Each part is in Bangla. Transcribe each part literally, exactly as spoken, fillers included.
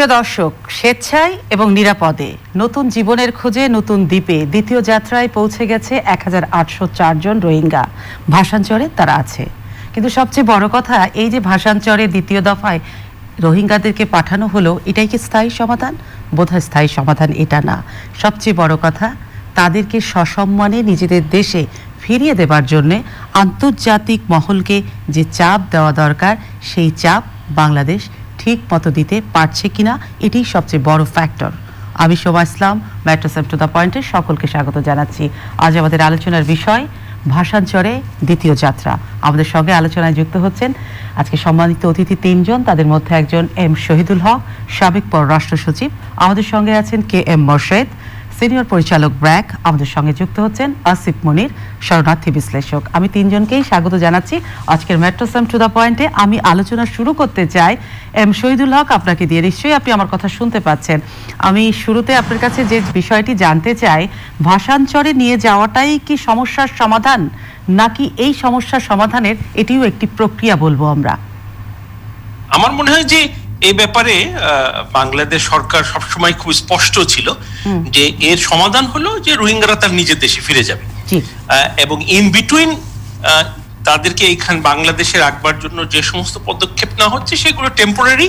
প্রিয় দর্শক, স্বেচ্ছায় এবং নিরাপদে নতুন জীবনের খোঁজে নতুন দ্বীপে দ্বিতীয় যাত্রায় পৌঁছে গেছে এক হাজার আটশো চার জন রোহিঙ্গা। ভাসানচরে তারা আছে, কিন্তু সবচেয়ে বড় কথা এই যে ভাসানচরের দ্বিতীয় দফায় রোহিঙ্গাদেরকে পাঠানো হলো, এটাই কি স্থায়ী সমাধান? বোধহয় স্থায়ী সমাধান এটা না। সবচেয়ে বড় কথা, তাদেরকে সসম্মানে নিজেদের দেশে ফিরিয়ে দেবার জন্যে আন্তর্জাতিক মহলকে যে চাপ দেওয়া দরকার, সেই চাপ বাংলাদেশ ঠিক মতো দিতে পারছে কিনা, এটাই সবচেয়ে বড় ফ্যাক্টর। আমি Shobha Islam, metro save to the পয়েন্টে সকলকে স্বাগত জানাচ্ছি। আজ আমাদের আলোচনার বিষয় ভাসানচরে দ্বিতীয় যাত্রা। আমাদের সঙ্গে আলোচনায় যুক্ত হচ্ছেন আজকে সম্মানিত অতিথি তিনজন। তাদের মধ্যে একজন এম শহীদুল হক, সাবেক পররাষ্ট্র সচিব। আমাদের সঙ্গে আছেন কে এম মোর্শেদ, সিনিয়র পরিচালক ব্র্যাক। আমাদের সঙ্গে যুক্ত হচ্ছেন আসিফ মনির, শরণার্থী বিশ্লেষক। আমি তিনজনকেই স্বাগত জানাচ্ছি আজকের মেট্রো সেভ টু দ্য পয়েন্টে। আমি আলোচনা শুরু করতে চাই এম শহীদুল হক আপনাকে দিয়ে। নিশ্চয়ই আপনি আমার কথা শুনতে পাচ্ছেন। আমি শুরুতে আপনার কাছে যে বিষয়টি জানতে চাই, ভাসানচরে নিয়ে যাওয়াটাই কি সমস্যার সমাধান, নাকি এই সমস্যার সমাধানের এটিও একটি প্রক্রিয়া বলবো আমরা? আমার মনে হয় যে এই ব্যাপারে বাংলাদেশ সরকার সবসময় খুব স্পষ্ট ছিল যে এর সমাধান হলো যে রোহিঙ্গারা তার নিজের দেশে ফিরে যাবে, এবং ইন বিটুইন তাদেরকে এইখান বাংলাদেশে রাখবার জন্য যে সমস্ত পদক্ষেপ নেওয়া হচ্ছে সেগুলো টেম্পোরারি।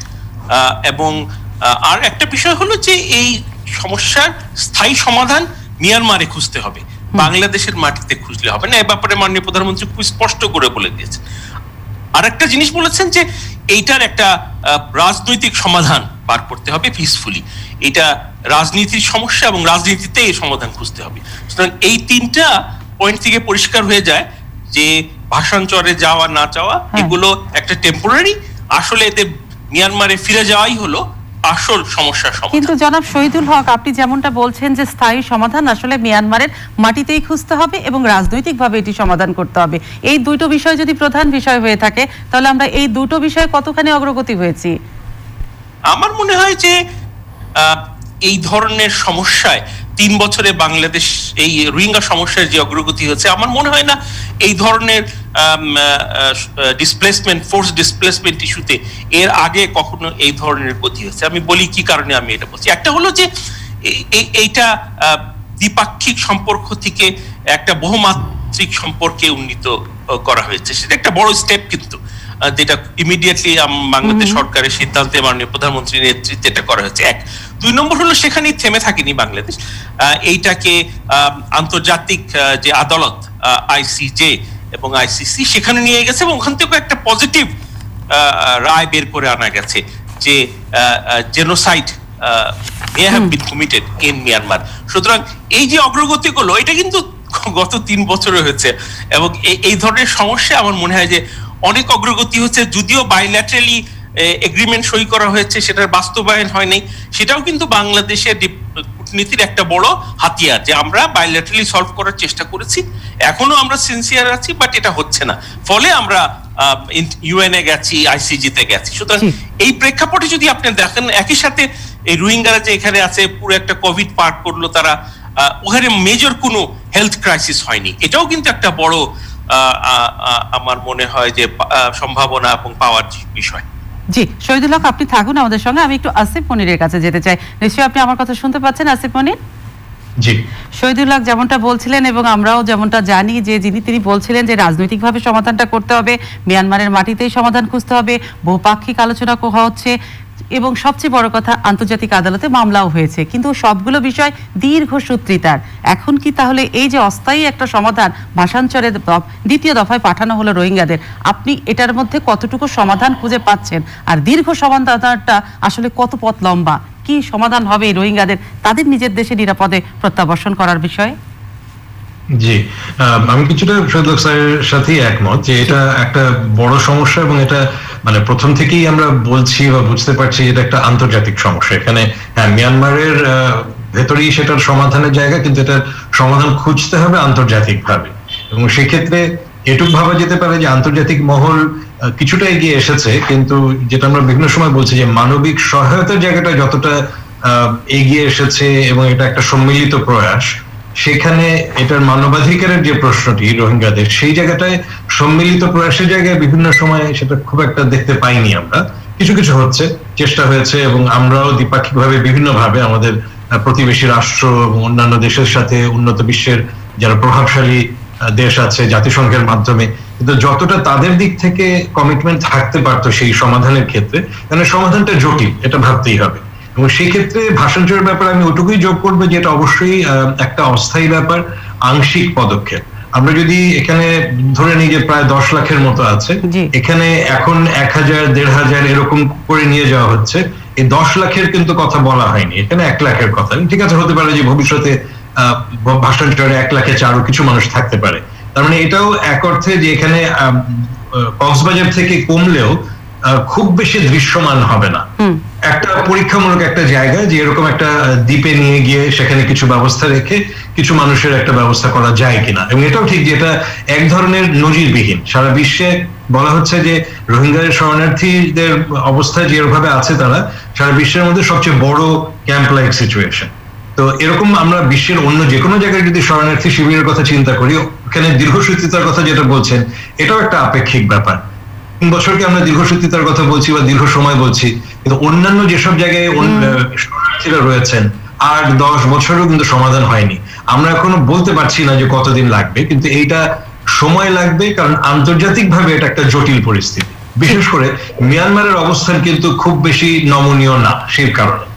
এবং আর একটা বিষয় হলো যে এই সমস্যার স্থায়ী সমাধান মিয়ানমারে খুঁজতে হবে, বাংলাদেশের মাটিতে খুঁজলে হবে না। এ ব্যাপারে মাননীয় প্রধানমন্ত্রী খুব স্পষ্ট করে বলে দিয়েছে। আর একটা জিনিস বলেছেন যে এইটার একটা রাজনৈতিক সমাধান বার করতে হবে পিসফুলি। এটা রাজনীতির সমস্যা এবং রাজনীতিতে এই সমাধান খুঁজতে হবে। সুতরাং এই তিনটা পয়েন্ট থেকে পরিষ্কার হয়ে যায় যে ভাসানচরে যাওয়া না যাওয়া এগুলো একটা টেম্পোরারি, আসলে এতে মিয়ানমারে ফিরে যাওয়াই হলো আসল সমস্যার সমাধান। কিন্তু জনাব শহীদুল হক, আপনি যেমনটা বলছেন যে স্থায়ী সমাধান আসলে মিয়ানমারের মাটিতেই খুঁজতে হবে এবং রাজনৈতিকভাবে এটি সমাধান করতে হবে, এই দুটো বিষয় যদি প্রধান বিষয় হয়ে থাকে, তাহলে আমরা এই দুটো বিষয়ে কতখানি অগ্রগতি হয়েছি? আমার মনে হয় যে এই ধরনের সমস্যায় তিন বছরে বাংলাদেশ এই রোহিঙ্গা সমস্যার যে অগ্রগতি হয়েছে, আমার মনে হয় না এই ধরনের ডিসপ্লেসমেন্ট ফোর্স ডিসপ্লেসমেন্ট ইস্যুতে এর আগে কখনো এই ধরনের গতি হয়েছে। আমি বলি কি কারণে আমি এটা বলছি। একটা হলো যে এইটা দ্বিপাক্ষিক সম্পর্ক থেকে একটা বহুমাত্রিক সম্পর্কে উন্নীত করা হয়েছে, সেটা একটা বড় স্টেপ, কিন্তু যেটা ইমিডিয়েটলি বাংলাদেশ সরকারের সিদ্ধান্তে মাননীয় প্রধানমন্ত্রীর নেতৃত্বে এটা করা হয়েছে। এক দুই নম্বর হলো সেখানেই থেমে থাকেনি বাংলাদেশ, এইটাকে আন্তর্জাতিক যে আদালত আইসিজে এবং আইসিসি সেখানে নিয়ে গেছে, এবং ওখান থেকে একটা পজিটিভ রায় বের করে আনা গেছে যে genocide may have been committed in Myanmar. সুতরাং এই যে অগ্রগতিগুলো, এটা কিন্তু গত তিন বছরে হয়েছে, এবং এই ধরনের সমস্যা আমার মনে হয় যে অনেক অগ্রগতি হচ্ছে। যদিও বাইল্যাটারালি এগ্রিমেন্ট সই করা হয়েছে, সেটার বাস্তবায়ন হয়নি, সেটাও কিন্তু বাংলাদেশের কূটনীতির একটা বড় হাতিয়ার যে আমরা বাইল্যাটারালি সলভ করার চেষ্টা করেছি, এখনো আমরা সিনসিয়ার আছি, বাট এটা হচ্ছে না। ফলে আমরা ইউএনএ গেছি, আইসিজিতে গেছি। সুতরাং এই প্রেক্ষাপটে যদি আপনি দেখেন, একই সাথে এই রোহিঙ্গারা যে এখানে আছে পুরো একটা কোভিড পার করলো, তারা ওখানে মেজর কোনো হেলথ ক্রাইসিস হয়নি, এটাও কিন্তু একটা বড় আমার মনে হয় যে সম্ভাবনা এবং পাওয়ার বিষয়। জি শহীদুল হক, আপনি থাকুন আমাদের সঙ্গে। আমি একটু আসিফ মনিরের কাছে যেতে চাই। নিশ্চয়ই আপনি আমার কথা শুনতে পাচ্ছেন আসিফ মনির? জি। শহীদুল হক যেমনটা বলছিলেন এবং আমরাও যেমনটা জানি যে যিনি তিনি বলছিলেন যে রাজনৈতিকভাবে সমাধানটা করতে হবে, মিয়ানমারের মাটিতেই সমাধান খুঁজতে হবে, বহুপাক্ষিক আলোচনা হচ্ছে, এবং সবচেয়ে বড় কথা আন্তর্জাতিক আদালতে মামলাও হয়েছে, কিন্তু সবগুলো বিষয় দীর্ঘসূত্রিতার। এখন কি তাহলে এই যে অস্থায়ী একটা সমাধান ভাসানচরের দ্বিতীয় দফায় পাঠানো হলো রোহিঙ্গাদের, আপনি এটার মধ্যে কতটুকু সমাধান খুঁজে পাচ্ছেন? আর দীর্ঘ সমাধানটা আসলে কত পথ লম্বা, কি সমাধান হবে এই রোহিঙ্গাদের তাদের নিজের দেশে নিরাপদে প্রত্যাবর্তন করার বিষয়ে? জি, আমি কিছুটা শহীদুল স্যারের সাথে একমত যে এটা একটা বড় সমস্যা, এবং এটা মানে প্রথম থেকেই আমরা বলছি বা বুঝতে পারছি এটা একটা আন্তর্জাতিক সমস্যা। এখানে হ্যাঁ মিয়ানমারের ভেতরেই সেটার সমাধানের জায়গা, কিন্তু এটার সমাধান খুঁজতে হবে আন্তর্জাতিক ভাবে, এবং সেক্ষেত্রে এটুক ভাবা যেতে পারে যে আন্তর্জাতিক মহল কিছুটা এগিয়ে এসেছে, কিন্তু যেটা আমরা বিভিন্ন সময় বলছি যে মানবিক সহায়তার জায়গাটা যতটা এগিয়ে এসেছে এবং এটা একটা সম্মিলিত প্রয়াস, সেখানে এটার মানবাধিকারের যে প্রশ্নটি রোহিঙ্গাদের, সেই জায়গাটায় সম্মিলিত প্রয়াসের জায়গায় বিভিন্ন সময় সেটা খুব একটা দেখতে পাইনি আমরা। কিছু কিছু হচ্ছে, চেষ্টা হয়েছে, এবং আমরাও দ্বিপাক্ষিকভাবে বিভিন্নভাবে আমাদের প্রতিবেশী রাষ্ট্র এবং অন্যান্য দেশের সাথে, উন্নত বিশ্বের যারা প্রভাবশালী দেশ আছে জাতিসংঘের মাধ্যমে, কিন্তু যতটা তাদের দিক থেকে কমিটমেন্ট থাকতে পারতো সেই সমাধানের ক্ষেত্রে, মানে সমাধানটা জটিল, এটা ভাবতেই হবে। এবং সেই ক্ষেত্রে ভাষান্তরের ব্যাপারে আমি ওটুকুই যোগ করবো যে এটা অবশ্যই একটা অস্থায়ী ব্যাপার, আংশিক পদক্ষেপ। আমরা যদি এখানে ধরে নিই যে প্রায় দশ লাখের মতো আছে, এখানে এখন এক হাজার দেড় হাজার এরকম করে নিয়ে যাওয়া হচ্ছে, এই দশ লাখের কিন্তু কথা বলা হয়নি, এখানে এক লাখের কথা। ঠিক আছে, হতে পারে যে ভবিষ্যতে আহ ভাষান্তরে এক লাখে চারও কিছু মানুষ থাকতে পারে। তার মানে এটাও এক অর্থে যে এখানে কক্সবাজার থেকে কমলেও খুব বেশি দৃশ্যমান হবে না, একটা পরীক্ষামূলক একটা জায়গা, যে এরকম একটা দ্বীপে নিয়ে গিয়ে সেখানে কিছু ব্যবস্থা রেখে কিছু মানুষের একটা ব্যবস্থা করা যায় কিনা। এবং এটাও ঠিক যে এটা এক ধরনের নজিরবিহীন। সারা বিশ্বে বলা হচ্ছে যে রোহিঙ্গা শরণার্থীদের অবস্থা যেভাবে আছে, তারা সারা বিশ্বের মধ্যে সবচেয়ে বড় ক্যাম্প লাইক সিচুয়েশন। তো এরকম আমরা বিশ্বের অন্য যে কোনো জায়গায় যদি শরণার্থী শিবিরের কথা চিন্তা করি, ওখানে দীর্ঘসূত্রিতার কথা যেটা বলছেন, এটাও একটা আপেক্ষিক ব্যাপার। তিন বছরকে আমরা দীর্ঘসূত্রিতার কথা বলছি বা দীর্ঘ সময় বলছি, কিন্তু অন্যান্য যেসব জায়গায় শরণার্থীরা রয়েছেন আট দশ বছরও কিন্তু সমাধান হয়নি। আমরা এখনো বলতে পারছি না যে কতদিন লাগবে, কিন্তু এইটা সময় লাগবে, কারণ আন্তর্জাতিকভাবে এটা একটা জটিল পরিস্থিতি। বিশেষ করে মিয়ানমারের অবস্থান কিন্তু খুব বেশি নমনীয় না, সেই কারণে।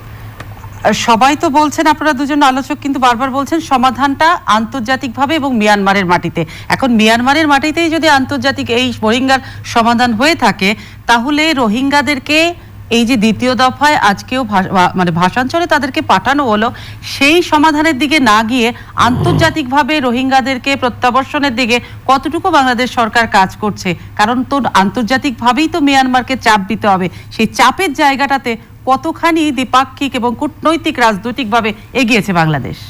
সবাই তো বলছেন, আপনারা দুজন আলোচক কিন্তু বারবার বলছেন সমাধানটা আন্তর্জাতিকভাবে এবং মিয়ানমারের মাটিতে। এখন মিয়ানমারের মাটিতেই যদি আন্তর্জাতিক এই রোহিঙ্গার সমাধান হয়ে থাকে, তাহলে রোহিঙ্গাদেরকে এই যে দ্বিতীয় দফায় আজকেও মানে ভাষাঞ্চলে তাদেরকে পাঠানো হলো, সেই সমাধানের দিকে না গিয়ে আন্তর্জাতিকভাবে রোহিঙ্গাদেরকে প্রত্যাবর্ষণের দিকে কতটুকু বাংলাদেশ সরকার কাজ করছে? কারণ তো আন্তর্জাতিকভাবেই তো মিয়ানমারকে চাপ দিতে হবে, সেই চাপের জায়গাটাতে কতখানি দ্বিপাক্ষিক এবং কূটনৈতিক রাজনৈতিকভাবে এগিয়েছে বাংলাদেশ?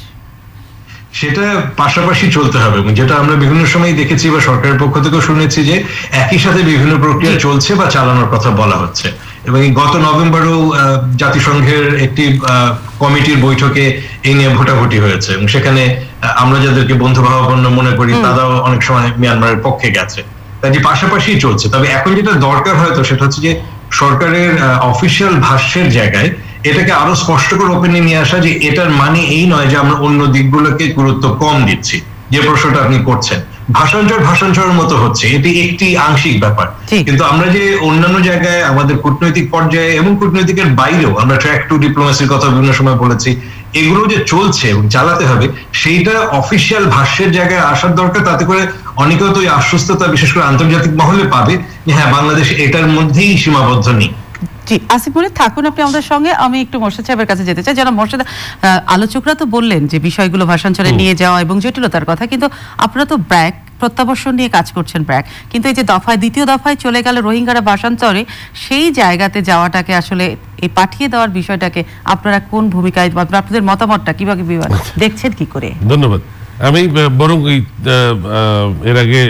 সেটা পাশাপাশি চলতে হবে, যেটা আমরা বিভিন্ন সময় দেখেছি বা সরকারের পক্ষ থেকেও শুনেছি যে একই সাথে বিভিন্ন প্রক্রিয়া চলছে বা চালানোর কথা বলা হচ্ছে। এবং গত নভেম্বরেও জাতিসংঘের একটি কমিটির বৈঠকে এই নিয়ে ভোটাভুটি হয়েছে, এবং সেখানে আমরা যাদেরকে বন্ধু ভাবাপন্ন মনে করি তারাও অনেক সময় মিয়ানমারের পক্ষে গেছে। তাই যে পাশাপাশি চলছে। তবে এখন যেটা দরকার হয়তো সেটা হচ্ছে যে সরকারের অফিসিয়াল ভাষ্যের জায়গায় এটাকে আরো স্পষ্ট করে ওপেনে নিয়ে আসা, যে এটার মানে এই নয় যে আমরা অন্য দিকগুলোকে গুরুত্ব কম দিচ্ছি। যে প্রশ্নটা আপনি করছেন, ভাষান্তর ভাষান্তরের মতো হচ্ছে, এটি একটি আংশিক ব্যাপার, কিন্তু আমরা যে অন্যান্য জায়গায় আমাদের কূটনৈতিক পর্যায়ে এবং কূটনৈতিকের বাইরেও আমরা ট্র্যাক টু ডিপ্লোমেসির কথা বিভিন্ন সময় বলেছি, এগুলো যে চলছে এবং চালাতে হবে, সেইটা অফিসিয়াল ভাষ্যের জায়গায় আসার দরকার। তাতে করে অনেকেও তো আশ্বস্ততা বিশেষ করে আন্তর্জাতিক মহলে পাবে যে হ্যাঁ, বাংলাদেশ এটার মধ্যেই সীমাবদ্ধ নেই। জি, আসিফ মনির থাকুন আপনি আমাদের সঙ্গে। আমি একটু মোর্শেদ সাহেবের কাছে যেতে চাই। যারা মোর্শেদ, আলোচকরা তো বললেন যে বিষয়গুলো ভাষান্তরে নিয়ে যাওয়া এবং জটিলতার কথা, কিন্তু আপনারা তো ব্র্যাক প্রত্যাবর্ষণ নিয়ে কাজ করছেন ব্র্যাক, কিন্তু এই যে দফায় দ্বিতীয় দফায় চলে গেল রোহিঙ্গারা ভাষান্তরে, সেই জায়গাতে যাওয়াটাকে আসলে এই পাঠিয়ে দেওয়ার বিষয়টাকে আপনারা কোন ভূমিকায়, আপনাদের মতামতটা কিভাবে দেখছেন, কি করে? ধন্যবাদ। আমি বরং এর আগে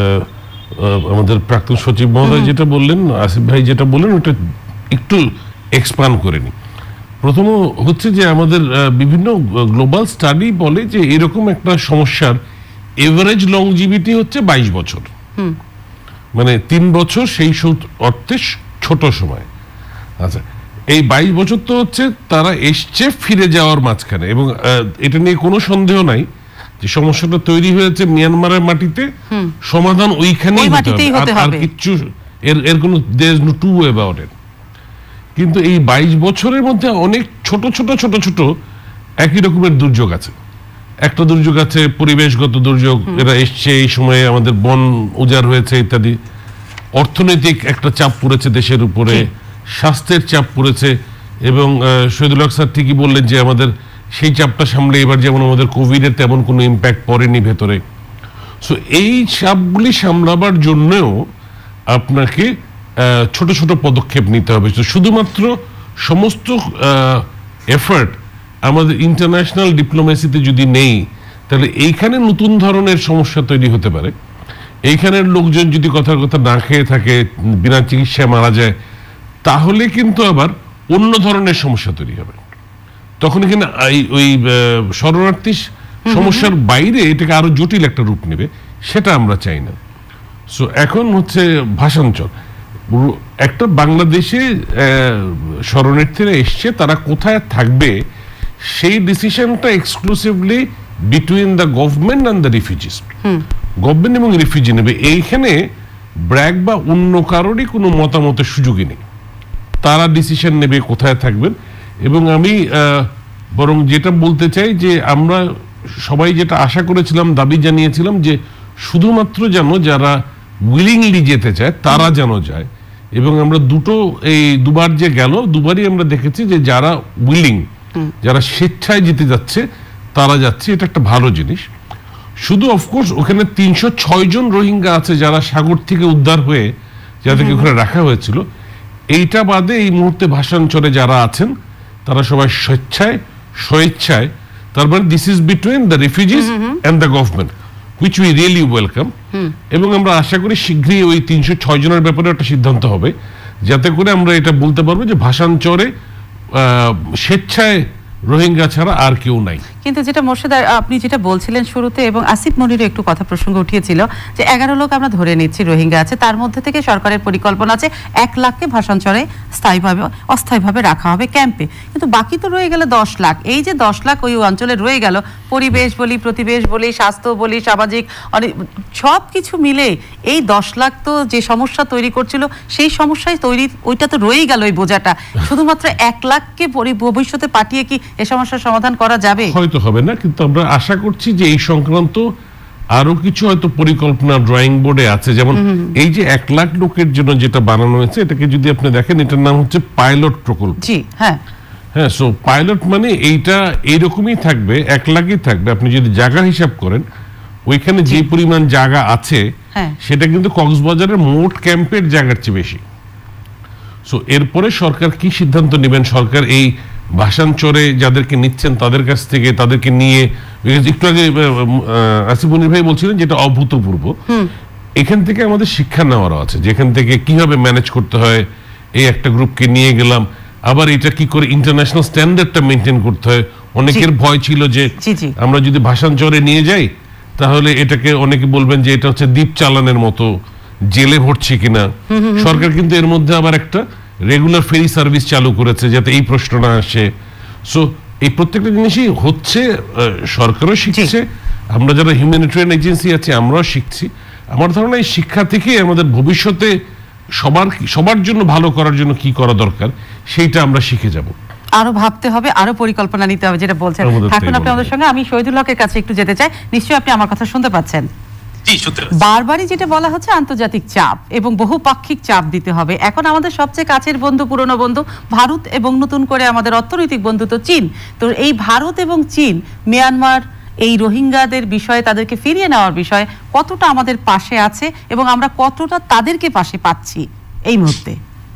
আমাদের প্রাক্তন সচিব মহোদয় যেটা বললেন, আসিফ ভাই যেটা বললেন, ওটা একটু এক্সপ্যান্ড করে নি। প্রথম হচ্ছে যে আমাদের বিভিন্ন গ্লোবাল স্টাডি বলে যে এরকম একটা সমস্যার এভারেজ লংজিভিটি হচ্ছে বাইশ বছর, মানে তিন বছর সেই অর্থে ছোট সময়। আচ্ছা, এই বাইশ বছর তো হচ্ছে তারা এসছে ফিরে যাওয়ার মাঝখানে, এবং এটা নিয়ে কোনো সন্দেহ নাই যে সমস্যাটা তৈরি হয়েছে মিয়ানমারের মাটিতে, সমাধান ওইখানেই হতে হবে, আর কিচ্ছু এর এর কোনো there is no two way about it. কিন্তু এই বাইশ বছরের মধ্যে অনেক ছোট ছোট ছোট ছোট একই রকমের দুর্যোগ আছে। একটা দুর্যোগ আছে পরিবেশগত দুর্যোগ, এরা এসছে এই সময়ে, আমাদের বন উজাড় হয়েছে ইত্যাদি। অর্থনৈতিক একটা চাপ পড়েছে দেশের উপরে, স্বাস্থ্যের চাপ পড়েছে, এবং শহীদুল হক স্যার ঠিকই বললেন যে আমাদের সেই চাপটা সামলে এবার যেমন আমাদের কোভিডের তেমন কোনো ইম্প্যাক্ট পড়েনি ভেতরে। সো এই চাপগুলি সামলাবার জন্যও আপনাকে ছোট ছোট পদক্ষেপ নিতে হবে। শুধুমাত্র সমস্ত এফার্ট আমাদের ইন্টারন্যাশনাল ডিপ্লোমেসিতে যদি নেই, তাহলে এইখানে নতুন ধরনের সমস্যা তৈরি হতে পারে। এইখানের লোকজন যদি কথার কথা না খেয়ে থাকে, বিনা চিকিৎসায় মারা যায়, তাহলে কিন্তু আবার অন্য ধরনের সমস্যা তৈরি হবে। তখন এখানে ওই শরণার্থী সমস্যার বাইরে এটাকে আরো জটিল একটা রূপ নেবে, সেটা আমরা চাই না। সো এখন হচ্ছে ভাষাঞ্চল, একটা বাংলাদেশে শরণার্থীরা এসছে, তারা কোথায় থাকবে সেই ডিসিশনটা exclusively between the government and the refugees. Government এবং রিফিউজি নেবে, এইখানে ব্র্যাক বা অন্য কারোরই কোনো মতামতের সুযোগই নেই। তারা ডিসিশন নেবে কোথায় থাকবেন। এবং আমি বরং যেটা বলতে চাই যে আমরা সবাই যেটা আশা করেছিলাম, দাবি জানিয়েছিলাম যে শুধুমাত্র যেন যারা উইলিংলি যেতে চায় তারা যেন যায়। এবং আমরা দুটো এই দুবার যে গেল, দুবারই আমরা দেখেছি যে যারা উইলিং, যারা স্বেচ্ছায় যেতে যাচ্ছে তারা যাচ্ছে, এটা একটা ভালো জিনিস। শুধু অফকোর্স ওখানে তিনশো ছয় জন রোহিঙ্গা আছে যারা সাগর থেকে উদ্ধার হয়ে যাদেরকে ওখানে রাখা হয়েছিল। এইটা বাদে এই মুহূর্তে ভাষাঞ্চলে যারা আছেন তারা সবাই স্বেচ্ছায় স্বেচ্ছায়, তার মানে this is between the refugees and the government, which we really welcome. এবং আমরা আশা করি শীঘ্রই ওই তিনশো ছয় জনের ব্যাপারে একটা সিদ্ধান্ত হবে, যাতে করে আমরা এটা বলতে পারবো যে ভাষাঞ্চলে স্বেচ্ছায় রোহিঙ্গা ছাড়া আর কেউ নাই। কিন্তু যেটা মোর্শেদ আপনি যেটা বলছিলেন শুরুতে, এবং আসিফ মনিরও একটু কথা প্রসঙ্গ উঠিয়েছিল যে এগারো লোক আমরা ধরে নিচ্ছি রোহিঙ্গা আছে, তার মধ্যে থেকে সরকারের পরিকল্পনা আছে এক লাখকে ভাষাঞ্চলে স্থায়ীভাবে অস্থায়ীভাবে রাখা হবে ক্যাম্পে, কিন্তু বাকি তো রয়ে গেল দশ লাখ। এই যে দশ লাখ ওই অঞ্চলে রয়ে গেল, পরিবেশ বলি, প্রতিবেশ বলি, স্বাস্থ্য বলি, সামাজিক অনেক সব কিছু মিলে এই দশ লাখ তো যে সমস্যা তৈরি করছিল সেই সমস্যায় তৈরি, ওইটা তো রয়েই গেল ওই বোঝাটা। শুধুমাত্র এক লাখকে ভবিষ্যতে পাঠিয়ে কি এ সমস্যার সমাধান করা যাবে? হয়তো হবে না, কিন্তু আমরা আশা করছি যে এই সংক্রান্ত আরো কিছু হয়তো পরিকল্পনা ড্রয়িং বোর্ডে আছে। যেমন এই যে এক লাখ লোকের জন্য যেটা বানানো হয়েছে, এটাকে যদি আপনি দেখেন, এটার নাম হচ্ছে পাইলট প্রকল্প। জি হ্যাঁ হ্যাঁ, সো পাইলট মানে এইটা এইরকমই থাকবে, এক লাখই থাকবে। আপনি যদি জায়গা হিসাব করেন, ওইখানে যে পরিমাণ জায়গা আছে সেটা কিন্তু কক্সবাজারের মোট ক্যাম্পের জায়গার চেয়ে বেশি। সো এরপরে সরকার কি সিদ্ধান্ত নেবেন, সরকার এই ভাষাঞ্চলে যাদেরকে নিচ্ছেন তাদের কাছ থেকে তাদেরকে নিয়ে, একটু আগে আসিফ মনির ভাই বলছিলেন যেটা অভূতপূর্ব, এখান থেকে আমাদের শিক্ষা নেওয়ারও আছে, যেখান থেকে কিভাবে ম্যানেজ করতে হয়। এই একটা গ্রুপকে নিয়ে গেলাম, আবার এটা কি করে ইন্টারন্যাশনাল স্ট্যান্ডার্ডটা মেনটেন করতে হয়। অনেকের ভয় ছিল যে আমরা যদি ভাষাঞ্চলে নিয়ে যাই তাহলে এটাকে অনেকে বলবেন যে এটা হচ্ছে দ্বীপ চালানের মতো, জেলে ভরছি কিনা। সরকার কিন্তু এর মধ্যে আবার একটা রেগুলার ফেরি সার্ভিস চালু করেছে যাতে এই প্রশ্ন না আসে। সো এই প্রত্যেকটা জিনিসই হচ্ছে, সরকারও শিখছে, আমরা যারা হিউম্যানিটেরিয়ান এজেন্সি আছে আমরাও শিখছি। আমার ধারণা এই শিক্ষা থেকে আমাদের ভবিষ্যতে সবার সবার জন্য ভালো করার জন্য কি করা দরকার সেইটা আমরা শিখে যাব। আরো ভাবতে হবে, আরো পরিকল্পনা নিতে হবে, যেটা বলছেন। থাকুন আপনি আমাদের সঙ্গে। আমি শহীদুল হকের কাছে একটু যেতে চাই, নিশ্চয়ই আপনি আমার কথা শুনতে পাচ্ছেন। বারবারই যেটা বলা হচ্ছে আন্তর্জাতিক চাপ এবং বহুপাক্ষিক চাপ দিতে হবে। এখন আমাদের সবচেয়ে কাছের বন্ধু, পুরনো বন্ধু ভারত, এবং নতুন করে আমাদের অর্থনৈতিক বন্ধু তো চীন। তো এই ভারত এবং চীন মিয়ানমার এই রোহিঙ্গাদের বিষয়ে, তাদেরকে ফিরিয়ে নেওয়ার বিষয়ে কতটা আমাদের পাশে আছে এবং আমরা কতটা তাদেরকে পাশে পাচ্ছি এই মুহূর্তে?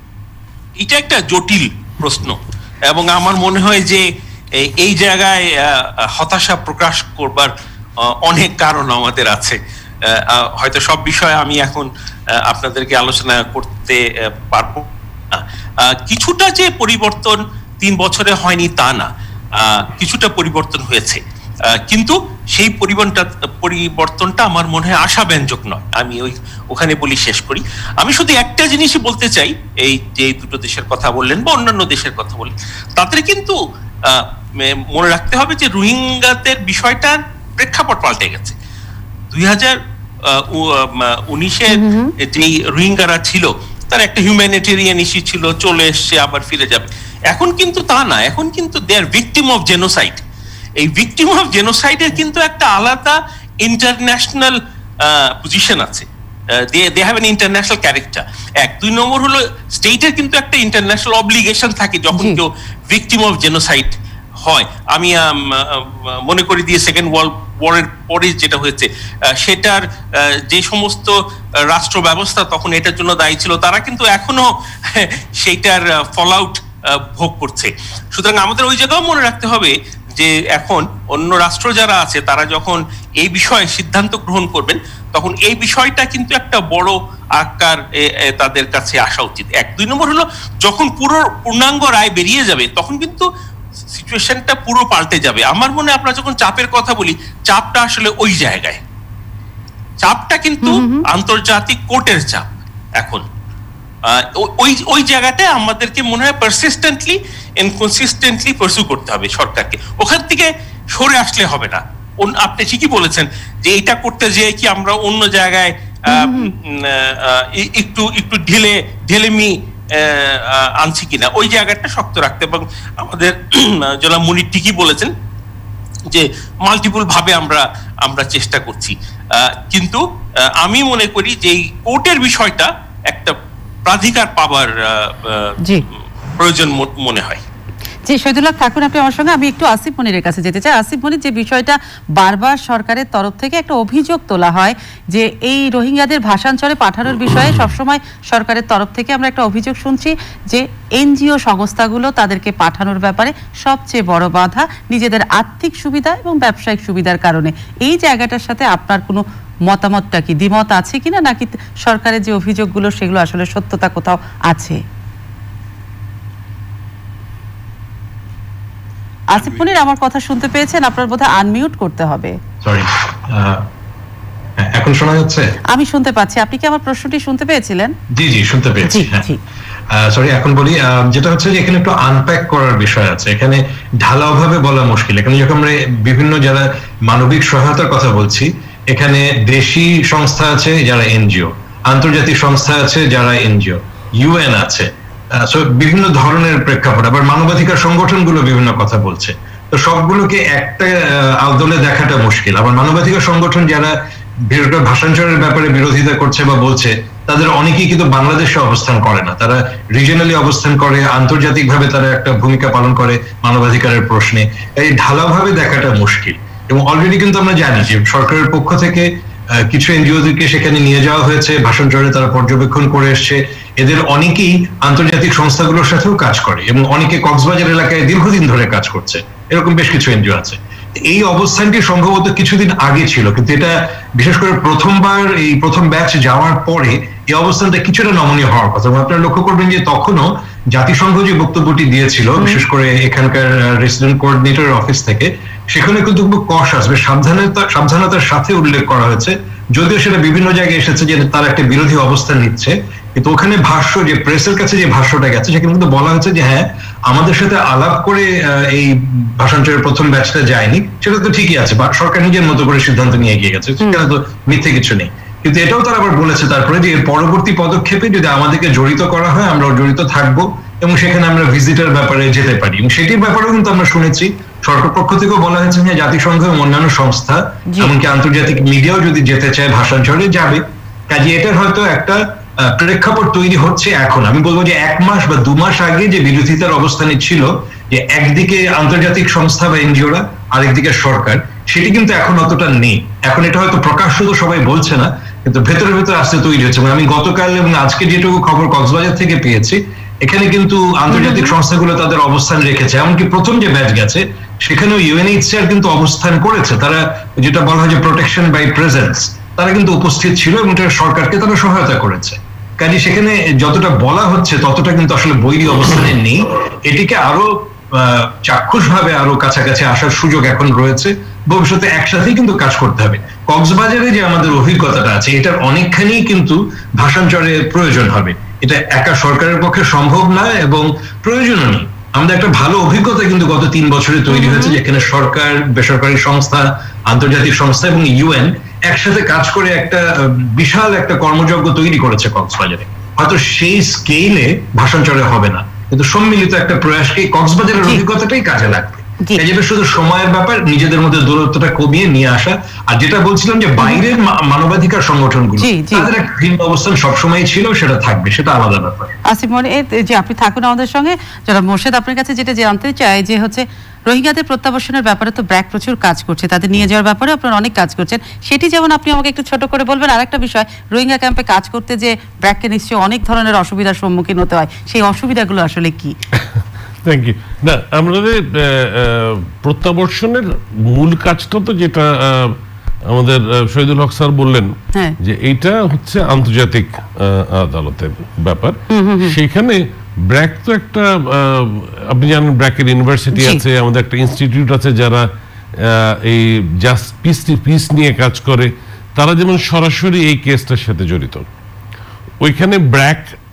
এটা একটা জটিল প্রশ্ন এবং আমার মনে হয় যে এই জায়গায় হতাশা প্রকাশ করবার অনেক কারণ আমাদের আছে। হয়তো সব বিষয়ে আমি এখন আপনাদেরকে আলোচনা করতে পারবো না। কিছুটা যে পরিবর্তন তিন বছরে হয়নি তা না, কিছুটা পরিবর্তন হয়েছে, কিন্তু সেই পরিবর্তনটা পরিবর্তনটা আমার মনে হয় আশাব্যঞ্জক নয়। আমি ওই ওখানে বলি শেষ করি। আমি শুধু একটা জিনিসই বলতে চাই, এই যে দুটো দেশের কথা বললেন বা অন্যান্য দেশের কথা বললেন, তাদের কিন্তু মনে রাখতে হবে যে রোহিঙ্গাদের বিষয়টার প্রেক্ষাপট পাল্টে গেছে। দুই হাজার উনিশের যেই রোহিঙ্গারা ছিল তার একটা হিউম্যানিটেরিয়ান ইস্যু ছিল, চলে এসছে আবার ফিরে যাবে। এখন কিন্তু তা না, এখন কিন্তু they are victim of genocide. এই ভিকটিম অফ জেনোসাইডের কিন্তু একটা আলাদা ইন্টারন্যাশনাল পজিশন আছে, they have an international character. এক দুই নম্বর হলো স্টেটের কিন্তু একটা ইন্টারন্যাশনাল অব্লিগেশন থাকে যখন কেউ ভিকটিম অফ জেনোসাইড হয়। আমি মনে করি দিয়ে সেকেন্ড ওয়ার্ল্ড ওয়ারের পরে যেটা হয়েছে সেটার যে সমস্ত রাষ্ট্র ব্যবস্থা তখন এটার জন্য দায়ী ছিল, তারা কিন্তু এখনো সেইটার ফল আউট ভোগ করছে। সুতরাং আমাদের ওই জায়গাও মনে রাখতে হবে যে এখন অন্য রাষ্ট্র যারা আছে তারা যখন এই বিষয়ে সিদ্ধান্ত গ্রহণ করবেন তখন এই বিষয়টা কিন্তু একটা বড় আকার তাদের কাছে আসা উচিত। এক দুই নম্বর হলো যখন পুরো পূর্ণাঙ্গ রায় বেরিয়ে যাবে তখন কিন্তু সিচুয়েশনটা পুরো পাল্টে যাবে। আমার মনে হয় আমরা যখন চাপের কথা বলি, চাপটা আসলে ওই জায়গায়, চাপটা কিন্তু আন্তর্জাতিক কোর্টের চাপ। এখন ওই ওই জায়গাটায় আমাদেরকে মনে হয় পারসিস্টেন্টলি এন্ড কনসিস্টেন্টলি পারসু করতে হবে সরকারকে, ওখান থেকে সরে আসলে হবে না। আপনি ঠিকই বলেছেন যে এটা করতে যেয়ে কি আমরা অন্য জায়গায় একটু একটু ঢিলে ঢেলেমি আনছি কিনা, ওই জায়গাটা শক্ত রাখতে। এবং আমাদের জনাব মুনির ঠিকই বলেছেন যে মাল্টিপল ভাবে আমরা আমরা চেষ্টা করছি, কিন্তু আমি মনে করি যে এই কোর্টের বিষয়টা একটা প্রাধিকার পাবার প্রয়োজন মনে হয়। জি, শহীদুল হক থাকুন আপনি আমার সঙ্গে। আমি একটু আসিফ মনিরের কাছে যেতে চাই। আসিফ মনির, যে বিষয়টা বারবার সরকারের তরফ থেকে একটা অভিযোগ তোলা হয় যে এই রোহিঙ্গাদের ভাষান্তরে পাঠানোর বিষয়ে সবসময় সরকারের তরফ থেকে আমরা একটা অভিযোগ শুনছি যে এনজিও সংস্থাগুলো তাদেরকে পাঠানোর ব্যাপারে সবচেয়ে বড় বাধা নিজেদের আর্থিক সুবিধা এবং ব্যবসায়িক সুবিধার কারণে। এই জায়গাটার সাথে আপনার কোনো মতামতটা কি, দ্বিমত আছে কিনা, নাকি সরকারের যে অভিযোগগুলো সেগুলো আসলে সত্যতা কোথাও আছে? আসিফ মনির, আমার কথা শুনতে পেয়েছেন? আপনার বোধহয় আনমিউট করতে হবে। সরি, এখন শোনা যাচ্ছে? আমি শুনতে পাচ্ছি। আপনি কি আমার প্রশ্নটি শুনতে পেয়েছিলেন? জি জি শুনতে পেয়েছি। সরি, এখন বলি, যেটা হচ্ছে যে এখানে একটু আনপ্যাক করার বিষয় আছে। এখানে ঢালাওভাবে বলা মুশকিল। এখানে যখন আমরা বিভিন্ন যারা মানবিক সহায়তার কথা বলছি, এখানে দেশি সংস্থা আছে যারা এনজিও, আন্তর্জাতিক সংস্থা আছে যারা এনজিও, ইউএন আছে, বিভিন্ন ধরনের প্রেক্ষাপট, আবার মানবাধিকার সংগঠনগুলো বিভিন্ন কথা বলছে। তো সবগুলোকে একটা আদলে দেখাটা মুশকিল। আবার মানবাধিকার সংগঠন যারা ভাষান্তরের ব্যাপারে বিরোধিতা করছে বা বলছে, তাদের অনেকেই কিন্তু বাংলাদেশে অবস্থান করে না, তারা রিজিয়নালি অবস্থান করে, আন্তর্জাতিকভাবে তারা একটা ভূমিকা পালন করে মানবাধিকারের প্রশ্নে। এই ঢালাভাবে দেখাটা মুশকিল। এবং অলরেডি কিন্তু আমরা জানি যে সরকারের পক্ষ থেকে কিছু এনজিওদেরকে সেখানে নিয়ে যাওয়া হয়েছে, ভাষান্তরে তারা পর্যবেক্ষণ করে এসছে। এদের অনেকেই আন্তর্জাতিক সংস্থাগুলোর সাথেও কাজ করে এবং অনেকে কক্সবাজার এলাকায় দীর্ঘদিন ধরে কাজ করছে, এরকম বেশ কিছু এনজিও আছে। এই অবস্থানটি সম্ভবত কিছুদিন আগে ছিল, কিন্তু এটা বিশেষ করে প্রথমবার এই প্রথম ব্যাচ যাওয়ার পরে এই অবস্থানটা কিছুটা নমনীয় হওয়ার কথা। আপনারা লক্ষ্য করবেন যে তখনও জাতিসংঘ যে বক্তব্যটি দিয়েছিল, বিশেষ করে এখানকার রেসিডেন্ট কোঅর্ডিনেটরের অফিস থেকে, সেখানে কিন্তু খুব কশাস, সাবধানতা সাবধানতার সাথে উল্লেখ করা হয়েছে। যদিও সেটা বিভিন্ন জায়গায় এসেছে যে তারা একটা বিরোধী অবস্থান নিচ্ছে, কিন্তু ওখানে ভাষ্য, যে প্রেসের কাছে যে ভাষ্যটা গেছে, সেখানে কিন্তু বলা হয়েছে যে হ্যাঁ, আমাদের সাথে আলাপ করে এই ভাষান্তরের প্রথম ব্যাচটা যায়নি, সেটা তো ঠিকই আছে, সরকার নিজের মতো করে সিদ্ধান্ত নিয়ে এগিয়ে গেছে, সেখানে তো মিথ্যে কিছু নেই। কিন্তু এটাও তারা আবার বলেছে তারপরে যে এর পরবর্তী পদক্ষেপে যদি আমাদেরকে জড়িত করা হয়, আমরা জড়িত থাকবো এবং সেখানে আমরা ভিজিটার ব্যাপারে যেতে পারি। এবং সেটির ব্যাপারেও কিন্তু আমরা শুনেছি সরকার পক্ষ থেকেও বলা হয়েছে যে জাতিসংঘ এবং অন্যান্য সংস্থা, এমনকি আন্তর্জাতিক মিডিয়াও যদি যেতে চায় ভাষান্তরে যাবে। কাজে এটার হয়তো একটা প্রেক্ষাপট তৈরি হচ্ছে এখন। আমি বলবো যে এক মাস বা দু মাস আগে যে বিরোধিতার অবস্থানে ছিল, যে একদিকে আন্তর্জাতিক সংস্থা বা এনজিওরা, আরেকদিকে সরকার, সেটি কিন্তু এখন অতটা নেই। এখন এটা হয়তো প্রকাশ্য তো সবাই বলছে না, কিন্তু ভেতরে ভেতরে আসতে তৈরি হচ্ছে। আমি গতকাল এবং আজকে যেটুকু খবর কক্সবাজার থেকে পেয়েছি, এখানে কিন্তু আন্তর্জাতিক সংস্থাগুলো তাদের অবস্থান রেখেছে। এমনকি প্রথম যে ব্যাচ গেছে সেখানেও ইউএনএইচসিআর কিন্তু অবস্থান করেছে, তারা যেটা বলা হয় যে প্রোটেকশন বাই প্রেজেন্স, তারা কিন্তু উপস্থিত ছিল এবং সরকারকে তারা সহায়তা করেছে। কাজে সেখানে যতটা বলা হচ্ছে ততটা কিন্তু আসলে বৈরী অবস্থানে নেই। এটিকে আরো চাক্ষুষ ভাবে আরো কাছাকাছি আসার সুযোগ এখন রয়েছে। ভবিষ্যতে একসাথেই কিন্তু কাজ করতে হবে। কক্সবাজারে যে আমাদের অভিজ্ঞতাটা আছে, এটার অনেকখানি কিন্তু ভাষান্তরের প্রয়োজন হবে। এটা একা সরকারের পক্ষে সম্ভব না এবং প্রয়োজনও নেই। আমাদের একটা ভালো অভিজ্ঞতা কিন্তু গত তিন বছরে তৈরি হয়েছে, যেখানে সরকার, বেসরকারি সংস্থা, আন্তর্জাতিক সংস্থা এবং ইউএন একসাথে কাজ করে একটা বিশাল একটা কর্মযজ্ঞ তৈরি করেছে কক্সবাজারে। হয়তো সেই স্কেলে ভাষান্তরে হবে না, কিন্তু সম্মিলিত একটা প্রয়াসকে কক্সবাজারের অভিজ্ঞতাটাই কাজে লাগবে। যেটা শুধু সময়ের ব্যাপার, নিজেদের মধ্যে দূরত্বটা কমিয়ে নিয়ে আসা। আর যেটা বলছিলাম যে বাইরের মানবাধিকার সংগঠনগুলো, তাদের একটা ভিন্ন অবস্থান সবসময় ছিল, সেটা থাকবে, সেটা আলাদা ব্যাপার। আসিফ মনির, যে আপনি থাকুন আমাদের সঙ্গে। যারা মোর্শেদ, আপনার কাছে যেটা জানতে চাই যে হচ্ছে রোহিঙ্গাদের প্রত্যাবর্তনের ব্যাপারে তো ব্র্যাক প্রচুর কাজ করছে, তাদের নিয়ে যাওয়ার ব্যাপারে আপনারা অনেক কাজ করছেন, সেটি যেমন আপনি আমাকে একটু ছোট করে বলবেন। আর একটা বিষয়, রোহিঙ্গা ক্যাম্পে কাজ করতে যে ব্র্যাককে নিশ্চয়ই অনেক ধরনের অসুবিধার সম্মুখীন হতে হয়, সেই অসুবিধাগুলো আসলে কি? Thank you. না, আমাদের প্রত্যাবর্ষণের মূল কাজটা তো যেটা আমাদের শহীদুল হক স্যার বললেন যে এইটা হচ্ছে আন্তর্জাতিক আদালতের ব্যাপার। সেখানে ব্র্যাক তো একটা, আপনি জানেন ব্র্যাকের ইউনিভার্সিটি আছে, আমাদের একটা ইনস্টিটিউট আছে যারা এই জাস্ট পিস পিস নিয়ে কাজ করে, তারা যেমন সরাসরি এই কেসটার সাথে জড়িত। ওইখানে ব্র্যাক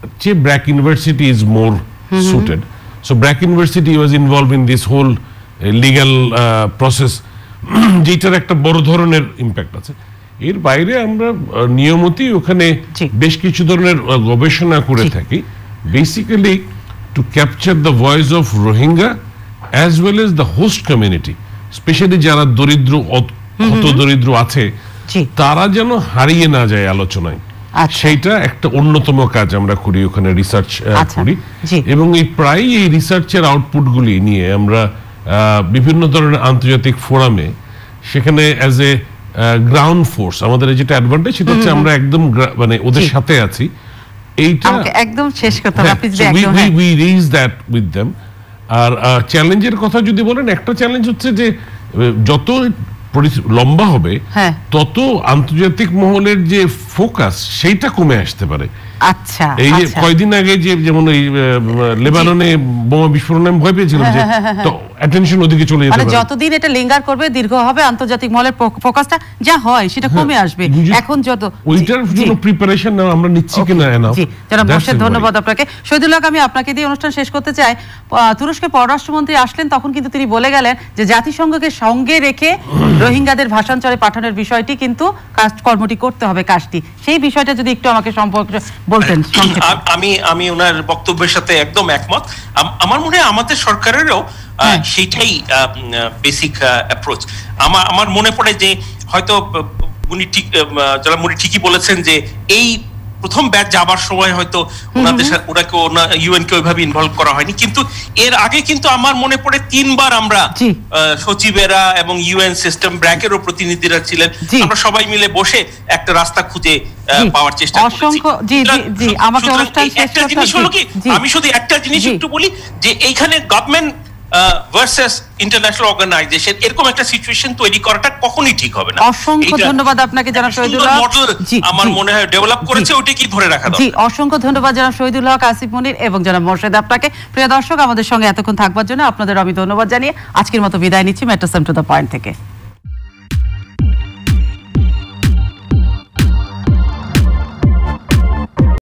চেয়ে BRAC university is more suited. So BRAC university was involve in this whole legal process, যেটার একটা বড় ধরনের ইম্প্যাক্ট আছে। এর বাইরে আমরা নিয়মিতই ওখানে বেশ কিছু ধরনের গবেষণা করে থাকি, basically to capture the voice of Rohingya as well as the host community, specially যারা দরিদ্র অত দরিদ্র আছে তারা যেন হারিয়ে না যায় আলোচনায়। সেইটা একটা অন্যতম কাজ আমরা করি, ওখানে রিসার্চ করি, এবং এই প্রায় এই রিসার্চের আউটপুটগুলি নিয়ে আমরা বিভিন্ন ধরনের আন্তর্জাতিক ফোরামে সেখানে অ্যাজ এ গ্রাউন্ড ফোর্স, আমাদের যেটা অ্যাডভান্টেজ সেটা হচ্ছে আমরা একদম মানে ওদের সাথে আছি। এইটা একদম শেষ কথা, আপনি যদি একদম we we raise that with them. আর চ্যালেঞ্জের কথা যদি বলেন, একটা চ্যালেঞ্জ হচ্ছে যে যত লম্বা হবে তত আন্তর্জাতিক মহলের যে ফোকাস সেইটা কমে আসতে পারে। আচ্ছা, এই যে কয়দিন আগে যে যেমন এই লেবাননে বোমা বিস্ফোরণে ভয় পেয়েছিলাম, যে তো অ্যাটেনশন ওদিকে চলে যেতে পারে। মানে যতদিন এটা লিঙ্গার করবে, দীর্ঘ হবে, আন্তর্জাতিক মহলের ফোকাসটা যা হয় সেটা কমে আসবে। এখন যত ওইটার জন্য প্রিপারেশন নাও আমরা নিচ্ছি কিনা এনাফ। জি জনাব মোর্শেদ, ধন্যবাদ আপনাকে। শহীদুল্লাহ, আমি আপনাকে দিয়ে অনুষ্ঠান শেষ করতে চাই। তুরস্কের পররাষ্ট্রমন্ত্রী আসলেন, তখন কিন্তু তিনি বলে গেলেন যে জাতিসংঘকে সঙ্গে রেখে রোহিঙ্গাদের ভাষান্তরে পাঠানোর বিষয়টি কিন্তু কর্মটি করতে হবে, কাজটি। সেই বিষয়টা যদি একটু আমাকে সম্পর্কে বলতেন। আমি আমি ওনার বক্তব্যের সাথে একদম একমত। আমার মনে হয় আমাদের সরকারেরও সেইটাই বেসিক অ্যাপ্রোচ। আমার আমার মনে পড়ে যে হয়তো উনি ঠিক যারা উনি ঠিকই বলেছেন যে এই প্রথম ব্যাচ যাবার সময় হয়তো ওনাদের ওনাকে ইউএন কে ওইভাবে ইনভলভ করা হয়নি, কিন্তু এর আগে কিন্তু আমার মনে পড়ে তিনবার আমরা সচিবেরা এবং ইউএন সিস্টেম ব্র্যাকেরও প্রতিনিধিরা ছিলেন, আমরা সবাই মিলে বসে একটা রাস্তা খুঁজে পাওয়ার চেষ্টা করেছি। একটা জিনিস হলো কি, আমি শুধু একটা জিনিস একটু বলি যে এইখানে গভর্নমেন্ট ভার্সেস ইন্টারন্যাশনাল অর্গানাইজেশন, এরকম একটা সিচুয়েশন তৈরি করাটা কখনোই ঠিক হবে না। অসংখ্য ধন্যবাদ আপনাকে জনাব শহীদুল্লাহ। আমার মনে হয় ডেভেলপ করেছে, ওইটা কি ধরে রাখা দরকার। জি, অসংখ্য ধন্যবাদ জনাব শহীদুল্লাহ, আসিফ মনির এবং জনাব মোর্শেদ আপনাকে। প্রিয় দর্শক, আমাদের সঙ্গে এতক্ষণ থাকবার জন্য আপনাদের আমি ধন্যবাদ জানিয়ে আজকের মতো বিদায় নিচ্ছি metro same to the point থেকে।